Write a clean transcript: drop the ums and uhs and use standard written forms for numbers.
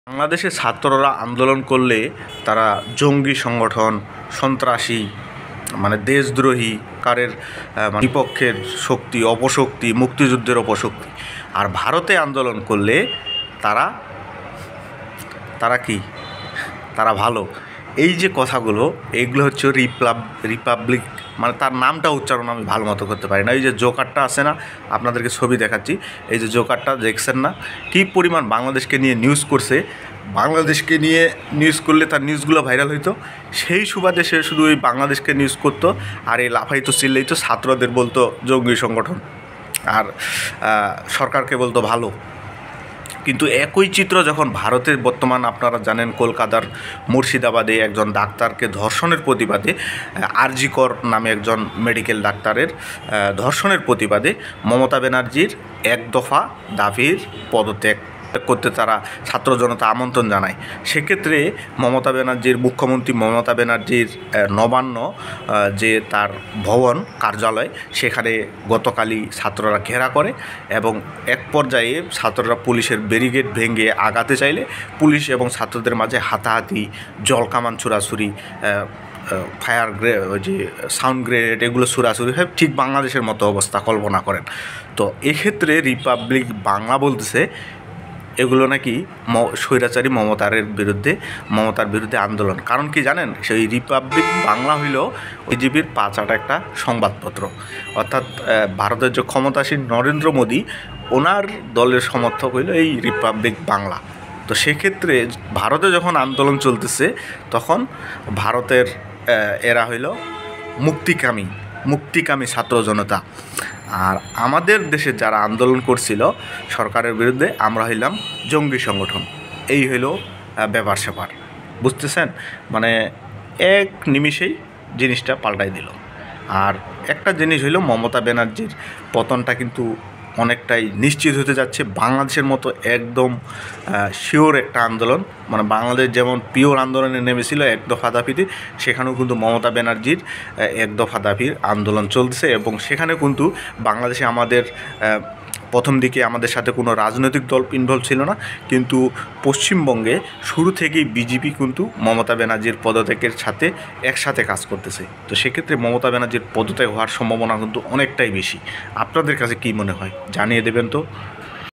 বাংলাদেশে ছাত্ররা আন্দোলন করলে তারা জঙ্গি সংগঠন, সন্ত্রাসী, মানে দেশদ্রোহী, কারের বিপক্ষের শক্তি, অপশক্তি, মুক্তিযুদ্ধের অপশক্তি। আর ভারতে আন্দোলন করলে তারা তারা কি তারা ভালো। এই যে কথাগুলো, এইগুলো হচ্ছে রিপাবলিক, মানে তার নামটা উচ্চারণ আমি ভালো মতো করতে পারি না। এই যে জোকারটা আছে না, আপনাদেরকে ছবি দেখাচ্ছি, এই যে জোকারটা দেখছেন না, কী পরিমাণ বাংলাদেশকে নিয়ে নিউজ করছে। বাংলাদেশকে নিয়ে নিউজ করলে তার নিউজগুলো ভাইরাল হইতো, সেই সুবাদে সে শুধু ওই বাংলাদেশকে নিউজ করতো, আর এই লাফাইতো চিল্লাইতো, ছাত্রদের বলতো জঙ্গি সংগঠন, আর সরকারকে বলতো ভালো। কিন্তু একই চিত্র যখন ভারতের বর্তমান আপনারা জানেন, কলকাতার মুর্শিদাবাদে একজন ডাক্তারকে ধর্ষণের প্রতিবাদে, আরজি কর নামে একজন মেডিকেল ডাক্তারের ধর্ষণের প্রতিবাদে মমতা ব্যানার্জির এক দফা দাবির পদত্যাগ করতে তারা ছাত্র জনতা আমন্ত্রণ জানায়। সেক্ষেত্রে মমতা ব্যানার্জির, মুখ্যমন্ত্রী মমতা ব্যানার্জির নবান্ন যে তার ভবন কার্যালয়, সেখানে গতকালই ছাত্ররা ঘেরা করে এবং এক পর্যায়ে ছাত্ররা পুলিশের ব্যারিকেড ভেঙে আগাতে চাইলে পুলিশ এবং ছাত্রদের মাঝে হাতাহাতি, জলকামান ছুড়াছুরি, ফায়ার ওই যে সাউন্ড গ্রেনেড, এগুলো ছুড়াছুরি হয়। ঠিক বাংলাদেশের মতো অবস্থা কল্পনা করেন। তো এক্ষেত্রে রিপাবলিক বাংলা বলতেছে এগুলো নাকি স্বৈরাচারী মমতার বিরুদ্ধে আন্দোলন। কারণ কি জানেন, সেই রিপাবলিক বাংলা হইল বিজেপির পাঁচাটা একটা সংবাদপত্র। অর্থাৎ ভারতের যে ক্ষমতাসীন নরেন্দ্র মোদী, ওনার দলের সমর্থক হইল এই রিপাবলিক বাংলা। তো সেক্ষেত্রে ভারতে যখন আন্দোলন চলতেছে, তখন ভারতের এরা হইল মুক্তিকামী ছাত্র জনতা। আর আমাদের দেশে যারা আন্দোলন করছিল সরকারের বিরুদ্ধে, আমরা হইলাম জঙ্গি সংগঠন। এই হইল ব্যাপার স্যাপার, বুঝতেছেন? মানে এক নিমিষেই জিনিসটা পাল্টাই দিল। আর একটা জিনিস হইল, মমতা ব্যানার্জির পতনটা কিন্তু অনেকটাই নিশ্চিত হতে যাচ্ছে। বাংলাদেশের মতো একদম শিওর একটা আন্দোলন, মানে বাংলাদেশ যেমন পিওর আন্দোলনে নেমেছিল এক দফা দাবিতে, সেখানেও কিন্তু মমতা ব্যানার্জির এক দফা দাবির আন্দোলন চলছে। এবং সেখানে কিন্তু বাংলাদেশে আমাদের প্রথম দিকে আমাদের সাথে কোনো রাজনৈতিক দল ইনভলভ ছিল না, কিন্তু পশ্চিমবঙ্গে শুরু থেকেই বিজেপি কিন্তু মমতা ব্যানার্জির পদত্যাগের সাথে একসাথে কাজ করতেছে। তো সেক্ষেত্রে মমতা ব্যানার্জির পদত্যাগ হওয়ার সম্ভাবনা কিন্তু অনেকটাই বেশি। আপনাদের কাছে কী মনে হয় জানিয়ে দেবেন তো।